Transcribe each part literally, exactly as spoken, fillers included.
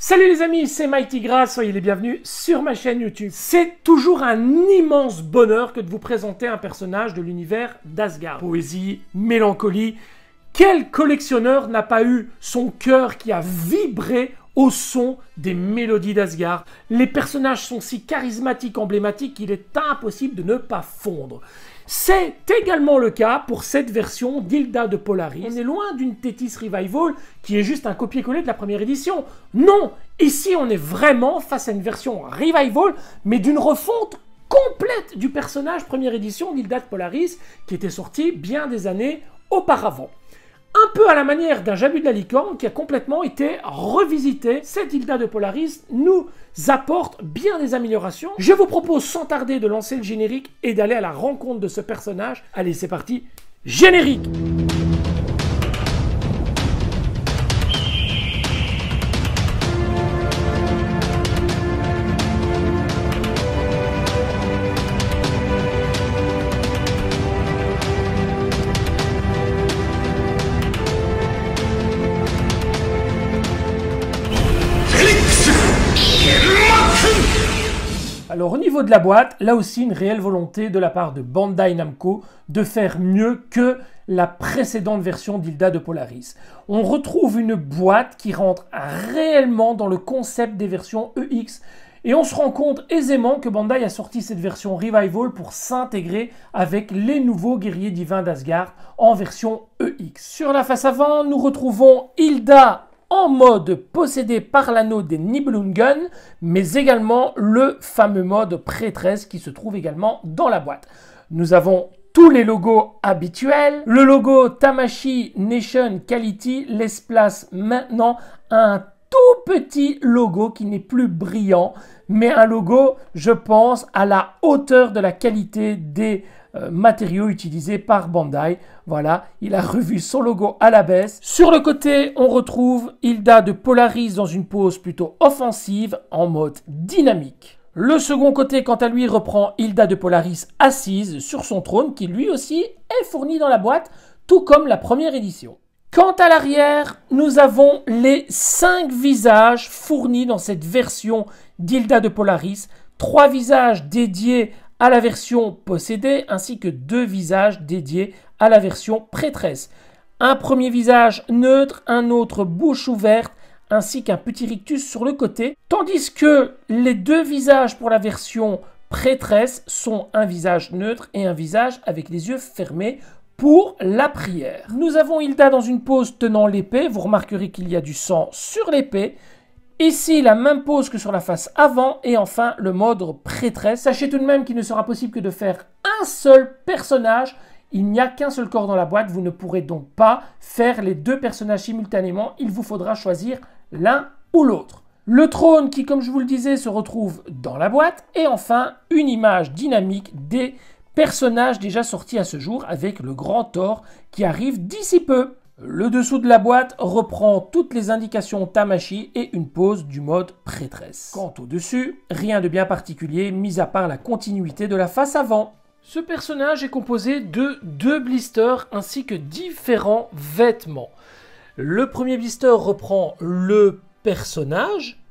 Salut les amis, c'est Mighty Grass, soyez les bienvenus sur ma chaîne YouTube. C'est toujours un immense bonheur que de vous présenter un personnage de l'univers d'Asgard. Poésie, mélancolie, quel collectionneur n'a pas eu son cœur qui a vibré au son des mélodies d'Asgard? Les personnages sont si charismatiques, emblématiques qu'il est impossible de ne pas fondre. C'est également le cas pour cette version d'Hilda de Polaris. On est loin d'une Tethys Revival qui est juste un copier-coller de la première édition. Non, ici on est vraiment face à une version Revival, mais d'une refonte complète du personnage première édition d'Hilda de Polaris qui était sorti bien des années auparavant. Un peu à la manière d'un Jabu de la Licorne qui a complètement été revisité, cette Hilda de Polaris nous apporte bien des améliorations. Je vous propose sans tarder de lancer le générique et d'aller à la rencontre de ce personnage. Allez, c'est parti, générique! Alors au niveau de la boîte, là aussi une réelle volonté de la part de Bandai Namco de faire mieux que la précédente version d'Hilda de Polaris. On retrouve une boîte qui rentre réellement dans le concept des versions E X et on se rend compte aisément que Bandai a sorti cette version Revival pour s'intégrer avec les nouveaux guerriers divins d'Asgard en version E X. Sur la face avant, nous retrouvons Hilda en mode possédé par l'anneau des Nibelungen, mais également le fameux mode prêtresse qui se trouve également dans la boîte. Nous avons tous les logos habituels. Le logo Tamashii Nation Quality laisse place maintenant à un tout petit logo qui n'est plus brillant, mais un logo, je pense, à la hauteur de la qualité des euh, matériaux utilisés par Bandai. Voilà, il a revu son logo à la baisse. Sur le côté, on retrouve Hilda de Polaris dans une pose plutôt offensive en mode dynamique. Le second côté, quant à lui, reprend Hilda de Polaris assise sur son trône qui lui aussi est fourni dans la boîte, tout comme la première édition. Quant à l'arrière, nous avons les cinq visages fournis dans cette version d'Hilda de Polaris. Trois visages dédiés à la version possédée ainsi que deux visages dédiés à la version prêtresse. Un premier visage neutre, un autre bouche ouverte, ainsi qu'un petit rictus sur le côté, tandis que les deux visages pour la version prêtresse sont un visage neutre et un visage avec les yeux fermés pour la prière. Nous avons Hilda dans une pose tenant l'épée, vous remarquerez qu'il y a du sang sur l'épée. Ici, la même pose que sur la face avant et enfin le mode prêtresse. Sachez tout de même qu'il ne sera possible que de faire un seul personnage. Il n'y a qu'un seul corps dans la boîte, vous ne pourrez donc pas faire les deux personnages simultanément. Il vous faudra choisir l'un ou l'autre. Le trône qui, comme je vous le disais, se retrouve dans la boîte. Et enfin, une image dynamique des personnages déjà sortis à ce jour avec le grand Thor qui arrive d'ici peu. Le dessous de la boîte reprend toutes les indications Tamashii et une pose du mode prêtresse. Quant au dessus, rien de bien particulier, mis à part la continuité de la face avant. Ce personnage est composé de deux blisters ainsi que différents vêtements. Le premier blister reprend le personnage,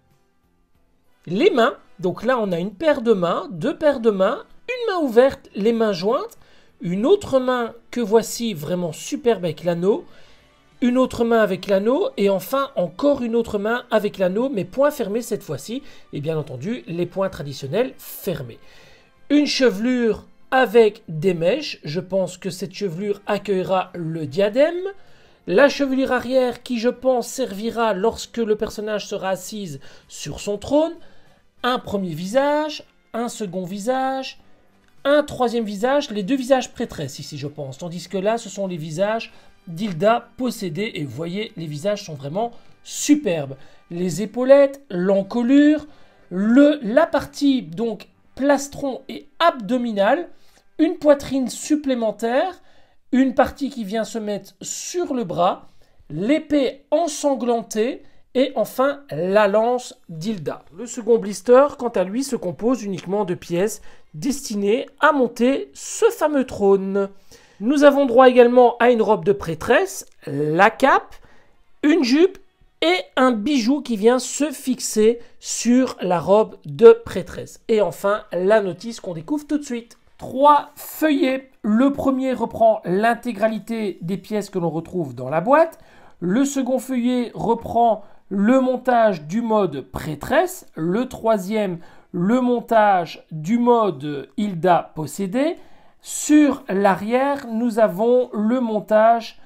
les mains, donc là on a une paire de mains, deux paires de mains, une main ouverte, les mains jointes, une autre main que voici vraiment superbe avec l'anneau, une autre main avec l'anneau et enfin encore une autre main avec l'anneau mais poings fermés cette fois-ci et bien entendu les poings traditionnels fermés. Une chevelure avec des mèches, je pense que cette chevelure accueillera le diadème. La chevelure arrière qui je pense servira lorsque le personnage sera assise sur son trône. Un premier visage, un second visage, un troisième visage, les deux visages prêtresses ici je pense, tandis que là ce sont les visages d'Hilda possédée et vous voyez les visages sont vraiment superbes. Les épaulettes, l'encolure, le, la partie donc plastron et abdominal, une poitrine supplémentaire, une partie qui vient se mettre sur le bras, l'épée ensanglantée et enfin la lance d'Hilda. Le second blister, quant à lui, se compose uniquement de pièces destinées à monter ce fameux trône. Nous avons droit également à une robe de prêtresse, la cape, une jupe et un bijou qui vient se fixer sur la robe de prêtresse. Et enfin, la notice qu'on découvre tout de suite. Trois feuillets. Le premier reprend l'intégralité des pièces que l'on retrouve dans la boîte. Le second feuillet reprend le montage du mode prêtresse. Le troisième, le montage du mode Hilda possédée. Sur l'arrière, nous avons le montage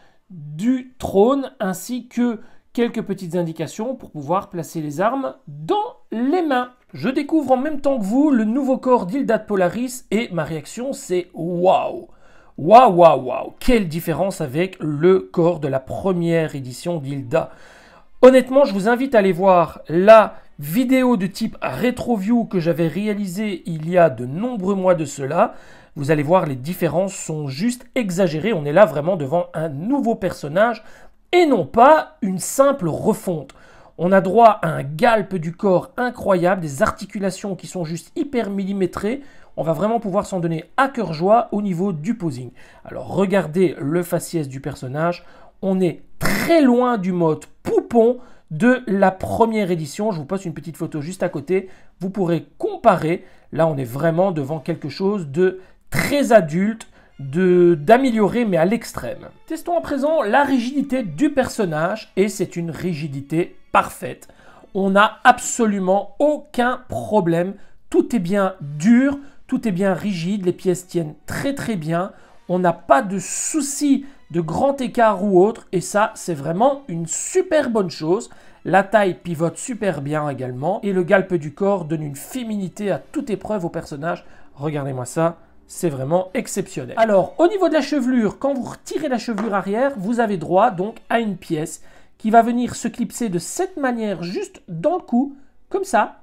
du trône ainsi que quelques petites indications pour pouvoir placer les armes dans les mains. Je découvre en même temps que vous le nouveau corps d'Hilda de Polaris et ma réaction c'est waouh! Waouh, waouh, waouh! Quelle différence avec le corps de la première édition d'Hilda! Honnêtement, je vous invite à aller voir la vidéo de type rétro-view que j'avais réalisée il y a de nombreux mois de cela. Vous allez voir, les différences sont juste exagérées. On est là vraiment devant un nouveau personnage et non pas une simple refonte. On a droit à un galpe du corps incroyable, des articulations qui sont juste hyper millimétrées. On va vraiment pouvoir s'en donner à cœur joie au niveau du posing. Alors regardez le faciès du personnage. On est très loin du mode poupon de la première édition. Je vous poste une petite photo juste à côté. Vous pourrez comparer. Là, on est vraiment devant quelque chose de très adulte, de d'améliorer mais à l'extrême. Testons à présent la rigidité du personnage et c'est une rigidité parfaite. On n'a absolument aucun problème. Tout est bien dur, tout est bien rigide, les pièces tiennent très très bien. On n'a pas de souci de grand écart ou autre et ça c'est vraiment une super bonne chose. La taille pivote super bien également et le galpe du corps donne une féminité à toute épreuve au personnage. Regardez-moi ça. C'est vraiment exceptionnel. Alors, au niveau de la chevelure, quand vous retirez la chevelure arrière, vous avez droit donc à une pièce qui va venir se clipser de cette manière juste dans le cou, comme ça,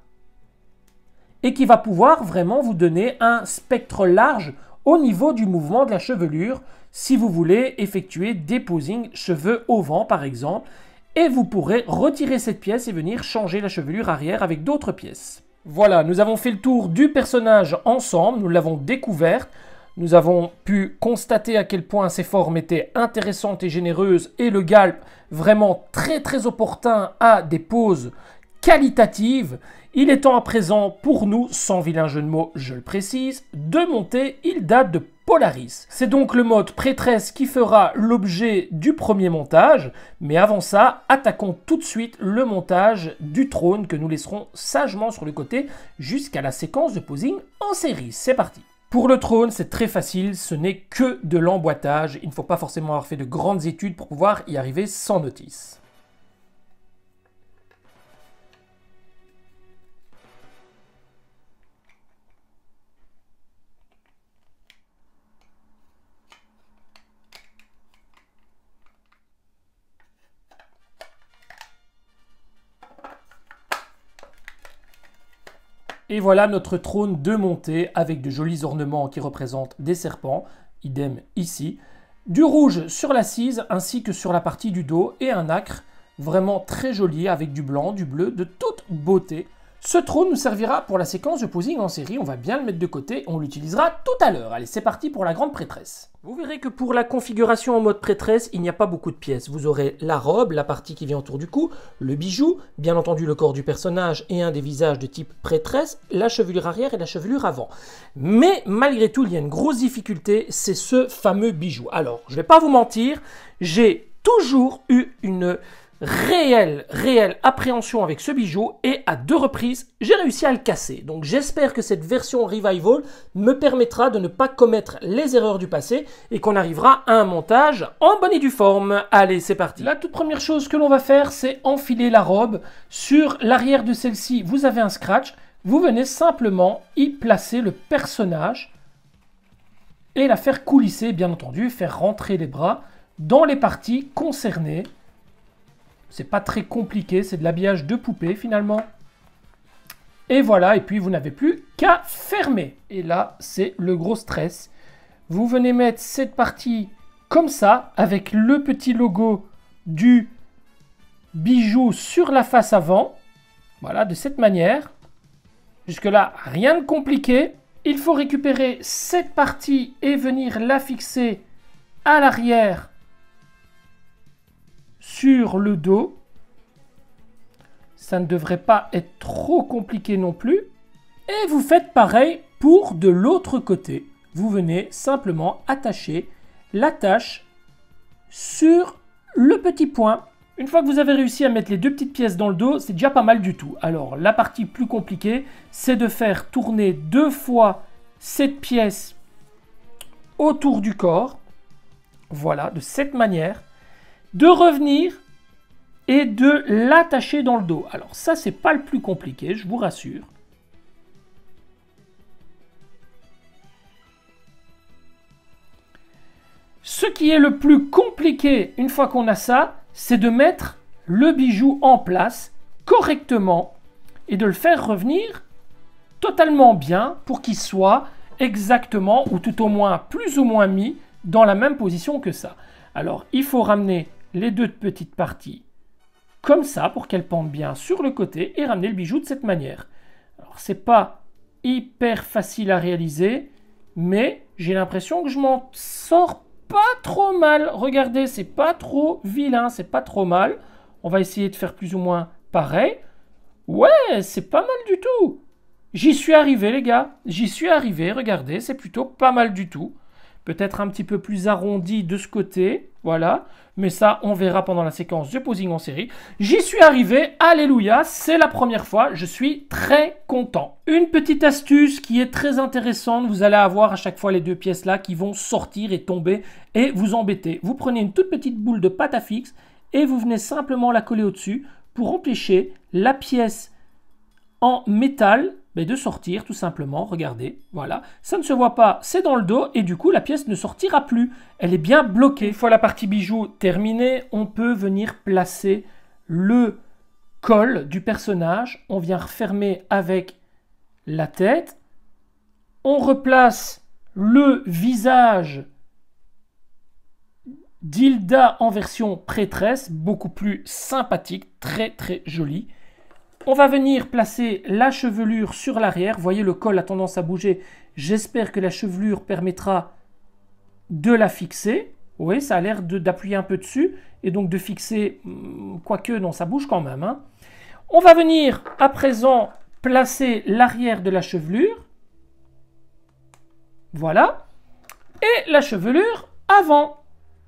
et qui va pouvoir vraiment vous donner un spectre large au niveau du mouvement de la chevelure, si vous voulez effectuer des posings cheveux au vent par exemple, et vous pourrez retirer cette pièce et venir changer la chevelure arrière avec d'autres pièces. Voilà, nous avons fait le tour du personnage ensemble, nous l'avons découvert, nous avons pu constater à quel point ses formes étaient intéressantes et généreuses et le galp vraiment très très opportun à des poses qualitatives. Il est temps à présent pour nous, sans vilain jeu de mots, je le précise, de monter Hilda de Polaris. C'est donc le mode prêtresse qui fera l'objet du premier montage, mais avant ça, attaquons tout de suite le montage du trône que nous laisserons sagement sur le côté jusqu'à la séquence de posing en série. C'est parti! Pour le trône, c'est très facile, ce n'est que de l'emboîtage. Il ne faut pas forcément avoir fait de grandes études pour pouvoir y arriver sans notice. Et voilà notre trône de montée avec de jolis ornements qui représentent des serpents, idem ici, du rouge sur l'assise ainsi que sur la partie du dos et un acre vraiment très joli avec du blanc, du bleu, de toute beauté. Ce trône nous servira pour la séquence de posing en série, on va bien le mettre de côté, on l'utilisera tout à l'heure. Allez, c'est parti pour la grande prêtresse. Vous verrez que pour la configuration en mode prêtresse, il n'y a pas beaucoup de pièces. Vous aurez la robe, la partie qui vient autour du cou, le bijou, bien entendu le corps du personnage et un des visages de type prêtresse, la chevelure arrière et la chevelure avant. Mais malgré tout, il y a une grosse difficulté, c'est ce fameux bijou. Alors, je ne vais pas vous mentir, j'ai toujours eu une réelle, réelle appréhension avec ce bijou et à deux reprises, j'ai réussi à le casser. Donc j'espère que cette version Revival me permettra de ne pas commettre les erreurs du passé et qu'on arrivera à un montage en bonne et due forme. Allez, c'est parti. La toute première chose que l'on va faire, c'est enfiler la robe. Sur l'arrière de celle-ci, vous avez un scratch. Vous venez simplement y placer le personnage et la faire coulisser, bien entendu, faire rentrer les bras dans les parties concernées. C'est pas très compliqué, c'est de l'habillage de poupée finalement. Et voilà, et puis vous n'avez plus qu'à fermer. Et là, c'est le gros stress. Vous venez mettre cette partie comme ça, avec le petit logo du bijou sur la face avant. Voilà, de cette manière. Jusque-là, rien de compliqué. Il faut récupérer cette partie et venir la fixer à l'arrière sur le dos. Ça ne devrait pas être trop compliqué non plus. Et vous faites pareil pour de l'autre côté. Vous venez simplement attacher l'attache sur le petit point. Une fois que vous avez réussi à mettre les deux petites pièces dans le dos, c'est déjà pas mal du tout. Alors, la partie plus compliquée, c'est de faire tourner deux fois cette pièce autour du corps. Voilà, de cette manière. De revenir et de l'attacher dans le dos. Alors ça, c'est pas le plus compliqué, je vous rassure. Ce qui est le plus compliqué, une fois qu'on a ça, c'est de mettre le bijou en place correctement et de le faire revenir totalement bien pour qu'il soit exactement, ou tout au moins plus ou moins mis dans la même position que ça. Alors, il faut ramener les deux petites parties comme ça pour qu'elles pendent bien sur le côté et ramener le bijou de cette manière. Alors, c'est pas hyper facile à réaliser, mais j'ai l'impression que je m'en sors pas trop mal. Regardez, c'est pas trop vilain, c'est pas trop mal. On va essayer de faire plus ou moins pareil. Ouais, c'est pas mal du tout. J'y suis arrivé, les gars. J'y suis arrivé, regardez, c'est plutôt pas mal du tout. Peut-être un petit peu plus arrondi de ce côté, voilà. Mais ça, on verra pendant la séquence de posing en série. J'y suis arrivé, alléluia, c'est la première fois, je suis très content. Une petite astuce qui est très intéressante, vous allez avoir à chaque fois les deux pièces là qui vont sortir et tomber et vous embêter. Vous prenez une toute petite boule de pâte à fixe et vous venez simplement la coller au-dessus pour empêcher la pièce en métal mais de sortir tout simplement, regardez, voilà. Ça ne se voit pas, c'est dans le dos et du coup la pièce ne sortira plus. Elle est bien bloquée. Une fois la partie bijou terminée, on peut venir placer le col du personnage. On vient refermer avec la tête. On replace le visage d'Hilda en version prêtresse, beaucoup plus sympathique, très très jolie. On va venir placer la chevelure sur l'arrière. Vous voyez, le col a tendance à bouger. J'espère que la chevelure permettra de la fixer. Oui, ça a l'air d'appuyer un peu dessus. Et donc de fixer, quoique non, ça bouge quand même. Hein. On va venir à présent placer l'arrière de la chevelure. Voilà. Et la chevelure avant.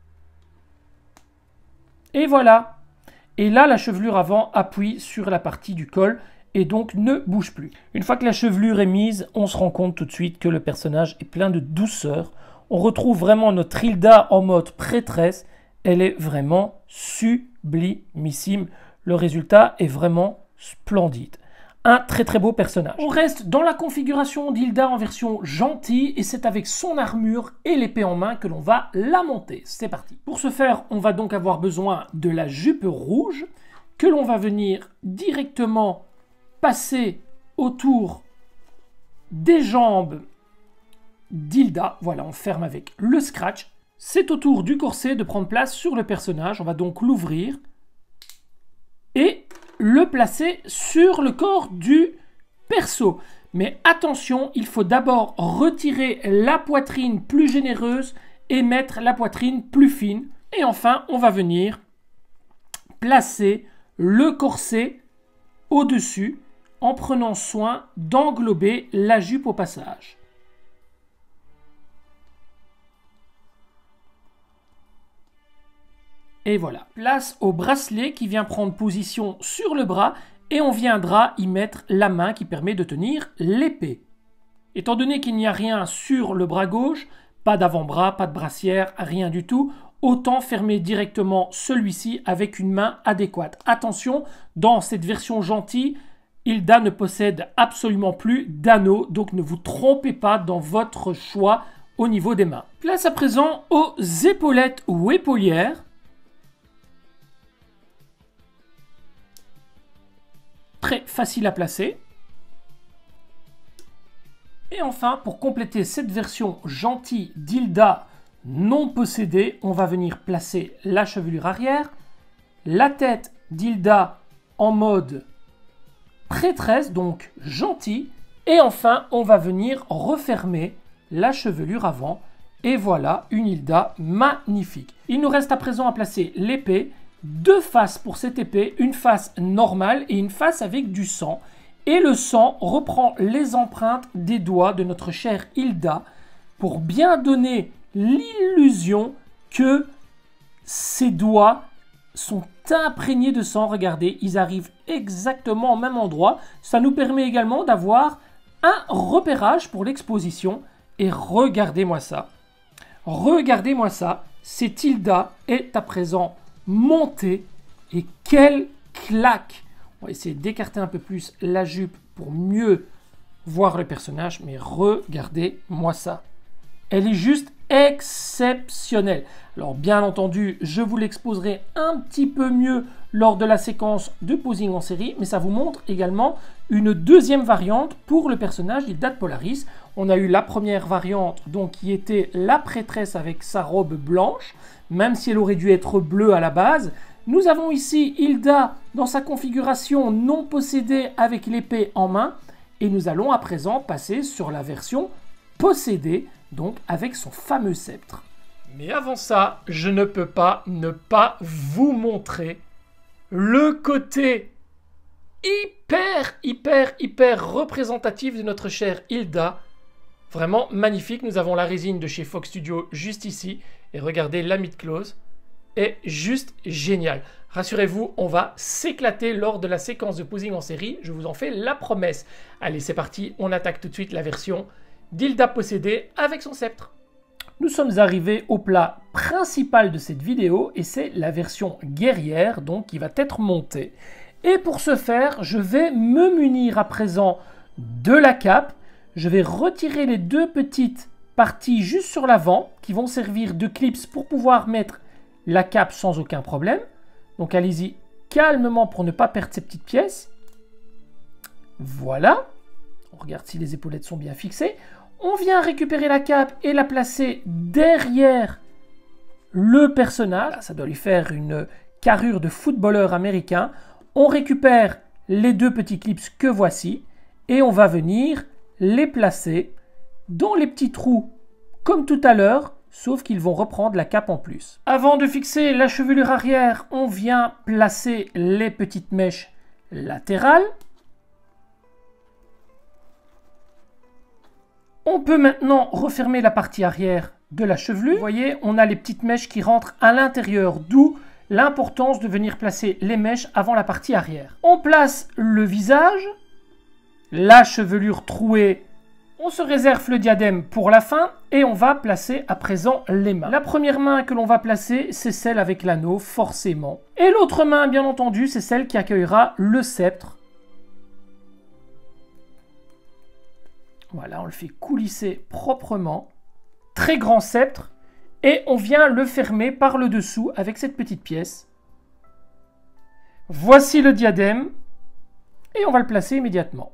Et voilà. Et là, la chevelure avant appuie sur la partie du col et donc ne bouge plus. Une fois que la chevelure est mise, on se rend compte tout de suite que le personnage est plein de douceur. On retrouve vraiment notre Hilda en mode prêtresse. Elle est vraiment sublimissime. Le résultat est vraiment splendide. Un très très beau personnage. On reste dans la configuration d'Hilda en version gentille et c'est avec son armure et l'épée en main que l'on va la monter. C'est parti. Pour ce faire, on va donc avoir besoin de la jupe rouge que l'on va venir directement passer autour des jambes d'Hilda. Voilà, on ferme avec le scratch. C'est au tour du corset de prendre place sur le personnage. On va donc l'ouvrir et le placer sur le corps du perso. Mais attention, il faut d'abord retirer la poitrine plus généreuse et mettre la poitrine plus fine. Et enfin, on va venir placer le corset au-dessus en prenant soin d'englober la jupe au passage. Et voilà, place au bracelet qui vient prendre position sur le bras et on viendra y mettre la main qui permet de tenir l'épée. Étant donné qu'il n'y a rien sur le bras gauche, pas d'avant-bras, pas de brassière, rien du tout, autant fermer directement celui-ci avec une main adéquate. Attention, dans cette version gentille, Hilda ne possède absolument plus d'anneau, donc ne vous trompez pas dans votre choix au niveau des mains. Place à présent aux épaulettes ou épaulières. Très facile à placer. Et enfin, pour compléter cette version gentille d'Hilda non possédée, on va venir placer la chevelure arrière, la tête d'Hilda en mode prêtresse, donc gentille, et enfin, on va venir refermer la chevelure avant, et voilà une Hilda magnifique. Il nous reste à présent à placer l'épée, deux faces pour cette épée, une face normale et une face avec du sang. Et le sang reprend les empreintes des doigts de notre chère Hilda pour bien donner l'illusion que ses doigts sont imprégnés de sang. Regardez, ils arrivent exactement au même endroit. Ça nous permet également d'avoir un repérage pour l'exposition. Et regardez-moi ça. Regardez-moi ça. Cette Hilda est à présent montée. Et quelle claque! On va essayer d'écarter un peu plus la jupe pour mieux voir le personnage. Mais regardez-moi ça. Elle est juste exceptionnelle. Alors bien entendu, je vous l'exposerai un petit peu mieux lors de la séquence de posing en série, mais ça vous montre également une deuxième variante pour le personnage d'Hilda de Polaris. On a eu la première variante, donc qui était la prêtresse avec sa robe blanche, même si elle aurait dû être bleue à la base. Nous avons ici Hilda dans sa configuration non possédée avec l'épée en main, et nous allons à présent passer sur la version possédée, donc avec son fameux sceptre. Mais avant ça, je ne peux pas ne pas vous montrer le côté hyper, hyper, hyper représentatif de notre chère Hilda. Vraiment magnifique. Nous avons la résine de chez Fox Studio juste ici. Et regardez, la mid-close est juste géniale. Rassurez-vous, on va s'éclater lors de la séquence de posing en série. Je vous en fais la promesse. Allez, c'est parti. On attaque tout de suite la version d'Hilda possédée avec son sceptre. Nous sommes arrivés au plat principal de cette vidéo et c'est la version guerrière, donc qui va être montée. Et pour ce faire, je vais me munir à présent de la cape. Je vais retirer les deux petites parties juste sur l'avant qui vont servir de clips pour pouvoir mettre la cape sans aucun problème. Donc allez-y calmement pour ne pas perdre ces petites pièces. Voilà. On regarde si les épaulettes sont bien fixées. On vient récupérer la cape et la placer derrière le personnage. Ça doit lui faire une carrure de footballeur américain. On récupère les deux petits clips que voici et on va venir les placer dans les petits trous comme tout à l'heure, sauf qu'ils vont reprendre la cape en plus. Avant de fixer la chevelure arrière, on vient placer les petites mèches latérales. On peut maintenant refermer la partie arrière de la chevelure. Vous voyez, on a les petites mèches qui rentrent à l'intérieur, d'où l'importance de venir placer les mèches avant la partie arrière. On place le visage, la chevelure trouée, on se réserve le diadème pour la fin et on va placer à présent les mains. La première main que l'on va placer, c'est celle avec l'anneau, forcément. Et l'autre main, bien entendu, c'est celle qui accueillera le sceptre. Voilà, on le fait coulisser proprement. Très grand sceptre. Et on vient le fermer par le dessous avec cette petite pièce. Voici le diadème. Et on va le placer immédiatement.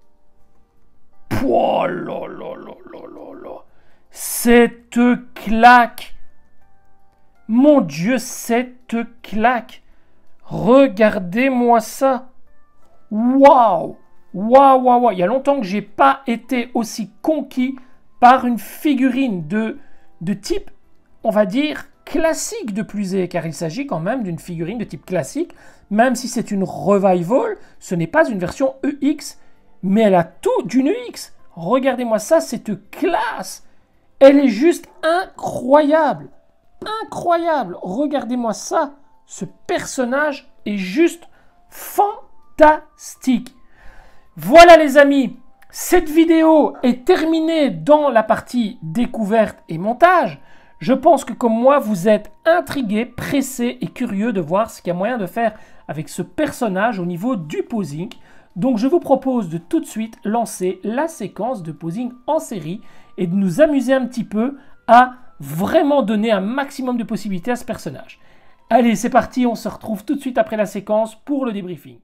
Oh là là là là là là. Cette claque. Mon Dieu, cette claque. Regardez-moi ça. Waouh. Waouh, waouh, waouh, il y a longtemps que je n'ai pas été aussi conquis par une figurine de, de type, on va dire, classique de plus est, car il s'agit quand même d'une figurine de type classique, même si c'est une revival, ce n'est pas une version E X, mais elle a tout d'une E X. Regardez-moi ça, cette classe. Elle est juste incroyable. Incroyable. Regardez-moi ça. Ce personnage est juste fantastique. Voilà les amis, cette vidéo est terminée dans la partie découverte et montage. Je pense que comme moi, vous êtes intrigués, pressés et curieux de voir ce qu'il y a moyen de faire avec ce personnage au niveau du posing. Donc je vous propose de tout de suite lancer la séquence de posing en série et de nous amuser un petit peu à vraiment donner un maximum de possibilités à ce personnage. Allez, c'est parti, on se retrouve tout de suite après la séquence pour le débriefing.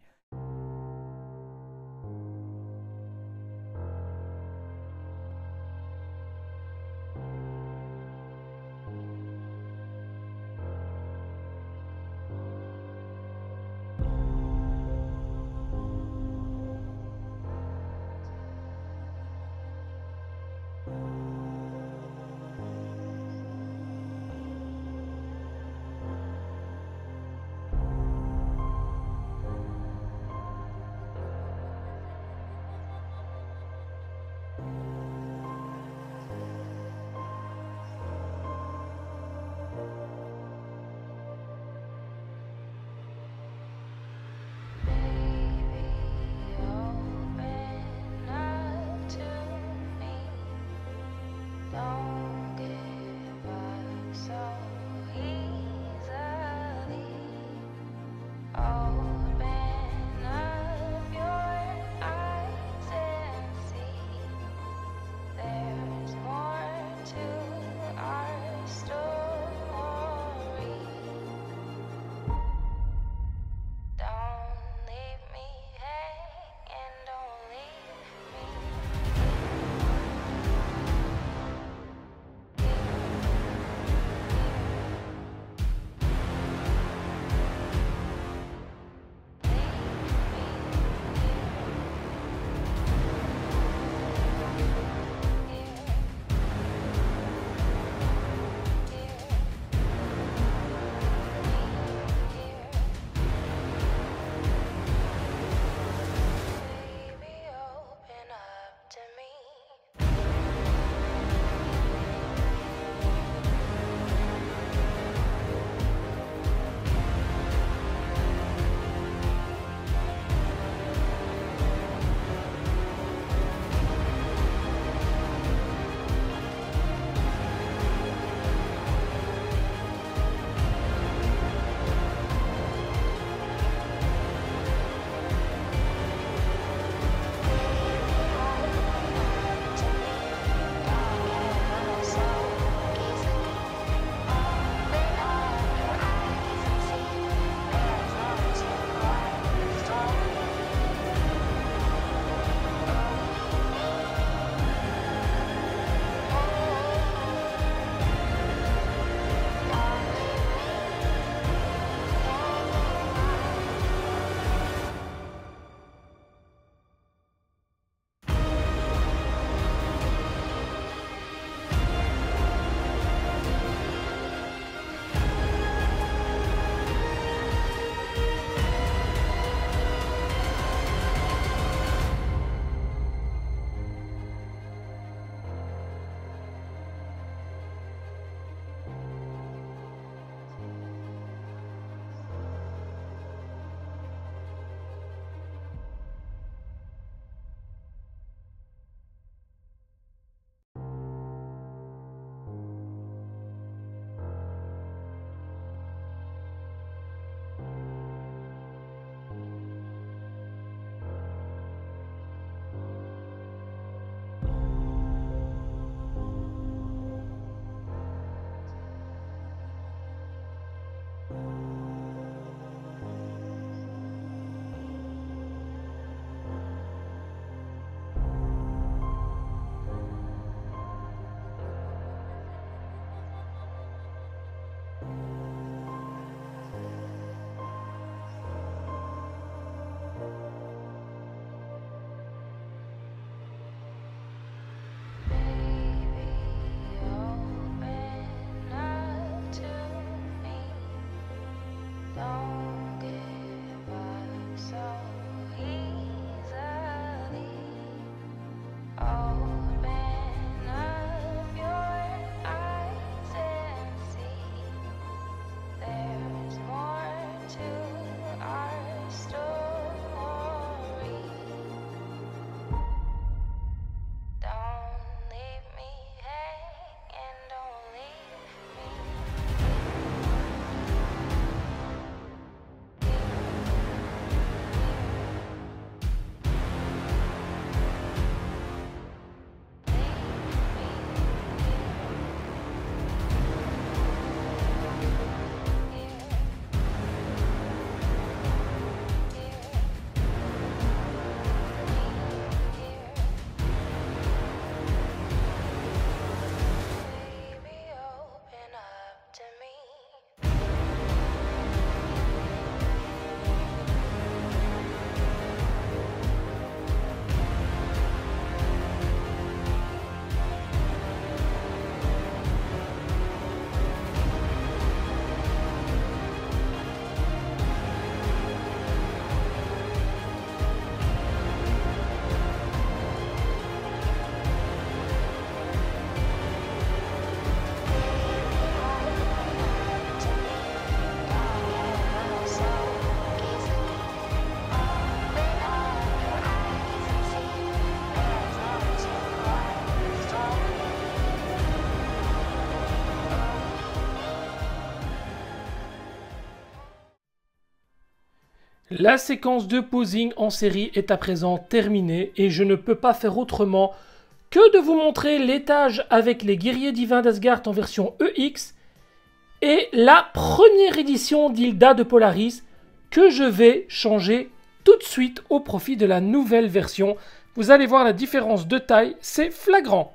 La séquence de posing en série est à présent terminée et je ne peux pas faire autrement que de vous montrer l'étage avec les guerriers divins d'Asgard en version E X et la première édition d'Hilda de Polaris que je vais changer tout de suite au profit de la nouvelle version. Vous allez voir la différence de taille, c'est flagrant.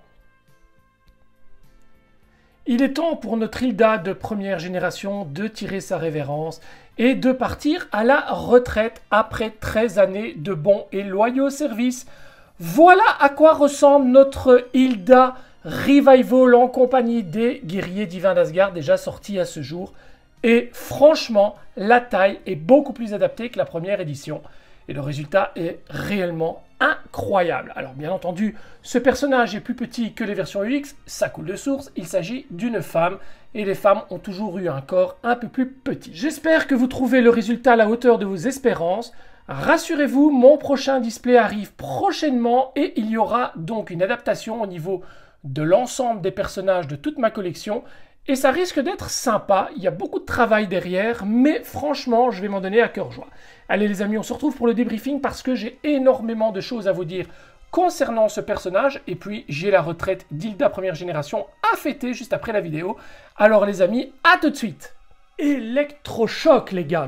Il est temps pour notre Hilda de première génération de tirer sa révérence et de partir à la retraite après treize années de bons et loyaux services. Voilà à quoi ressemble notre Hilda Revival en compagnie des guerriers divins d'Asgard déjà sortis à ce jour. Et franchement, la taille est beaucoup plus adaptée que la première édition. Et le résultat est réellement incroyable. Alors bien entendu, ce personnage est plus petit que les versions U X, ça coule de source, il s'agit d'une femme. Et les femmes ont toujours eu un corps un peu plus petit. J'espère que vous trouvez le résultat à la hauteur de vos espérances. Rassurez-vous, mon prochain display arrive prochainement et il y aura donc une adaptation au niveau de l'ensemble des personnages de toute ma collection. Et ça risque d'être sympa, il y a beaucoup de travail derrière, mais franchement, je vais m'en donner à cœur joie. Allez les amis, on se retrouve pour le débriefing parce que j'ai énormément de choses à vous dire concernant ce personnage. Et puis, j'ai la retraite d'Hilda première génération à fêter juste après la vidéo. Alors les amis, à tout de suite. Électrochoc les gars.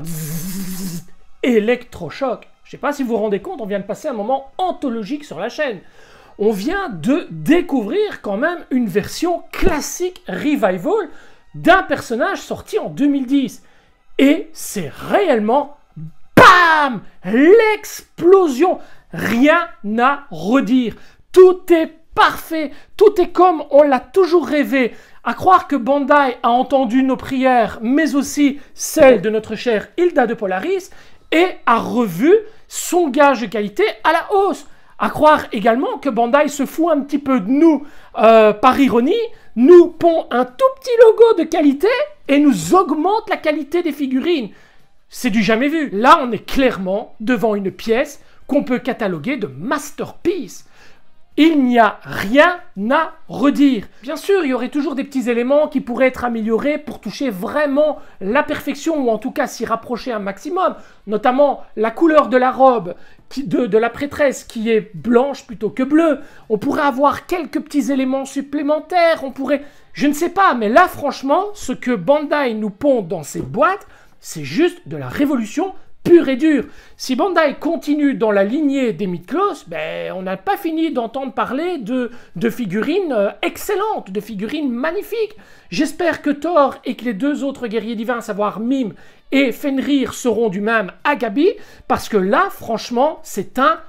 Électrochoc. Je sais pas si vous vous rendez compte, on vient de passer un moment anthologique sur la chaîne. On vient de découvrir quand même une version classique revival d'un personnage sorti en deux mille dix. Et c'est réellement, bam, l'explosion. Rien à redire. Tout est parfait. Tout est comme on l'a toujours rêvé. À croire que Bandai a entendu nos prières, mais aussi celles de notre chère Hilda de Polaris, et a revu son gage de qualité à la hausse. À croire également que Bandai se fout un petit peu de nous euh, par ironie, nous pond un tout petit logo de qualité et nous augmente la qualité des figurines. C'est du jamais vu. Là, on est clairement devant une pièce qu'on peut cataloguer de masterpiece. Il n'y a rien à redire. Bien sûr, il y aurait toujours des petits éléments qui pourraient être améliorés pour toucher vraiment la perfection ou en tout cas s'y rapprocher un maximum. Notamment la couleur de la robe qui, de, de la prêtresse qui est blanche plutôt que bleue. On pourrait avoir quelques petits éléments supplémentaires. On pourrait... Je ne sais pas, mais là franchement, ce que Bandai nous pond dans ces boîtes, c'est juste de la révolution pur et dur. Si Bandai continue dans la lignée des Midcloth, ben, on n'a pas fini d'entendre parler de, de figurines euh, excellentes, de figurines magnifiques. J'espère que Thor et que les deux autres guerriers divins, à savoir Mim et Fenrir, seront du même acabit, parce que là, franchement, c'est un...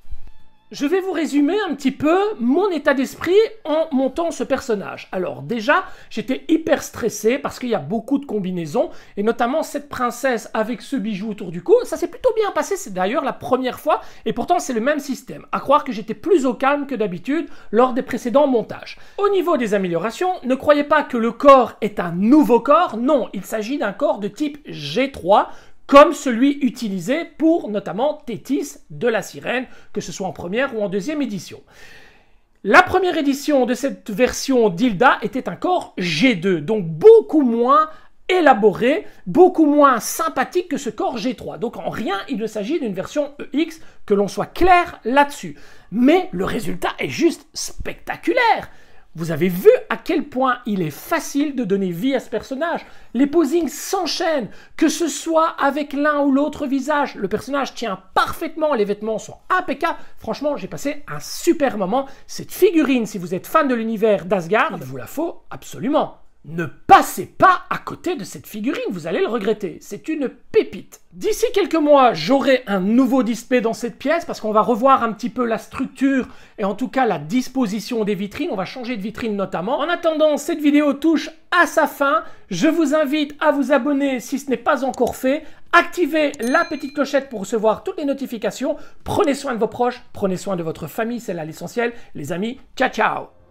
Je vais vous résumer un petit peu mon état d'esprit en montant ce personnage. Alors déjà, j'étais hyper stressé parce qu'il y a beaucoup de combinaisons, et notamment cette princesse avec ce bijou autour du cou. Ça s'est plutôt bien passé, c'est d'ailleurs la première fois, et pourtant c'est le même système. À croire que j'étais plus au calme que d'habitude lors des précédents montages. Au niveau des améliorations, ne croyez pas que le corps est un nouveau corps, non, il s'agit d'un corps de type G trois, comme celui utilisé pour notamment Thétis de la Sirène, que ce soit en première ou en deuxième édition. La première édition de cette version d'Hilda était un corps G deux, donc beaucoup moins élaboré, beaucoup moins sympathique que ce corps G trois. Donc en rien, il ne s'agit d'une version E X, que l'on soit clair là-dessus. Mais le résultat est juste spectaculaire. Vous avez vu à quel point il est facile de donner vie à ce personnage. Les posings s'enchaînent, que ce soit avec l'un ou l'autre visage. Le personnage tient parfaitement, les vêtements sont impeccables. Franchement, j'ai passé un super moment. Cette figurine, si vous êtes fan de l'univers d'Asgard, il vous la faut absolument. Ne passez pas à côté de cette figurine, vous allez le regretter. C'est une pépite. D'ici quelques mois, j'aurai un nouveau display dans cette pièce parce qu'on va revoir un petit peu la structure et en tout cas la disposition des vitrines. On va changer de vitrine notamment. En attendant, cette vidéo touche à sa fin. Je vous invite à vous abonner si ce n'est pas encore fait. Activez la petite clochette pour recevoir toutes les notifications. Prenez soin de vos proches, prenez soin de votre famille, c'est là l'essentiel. Les amis, ciao ciao!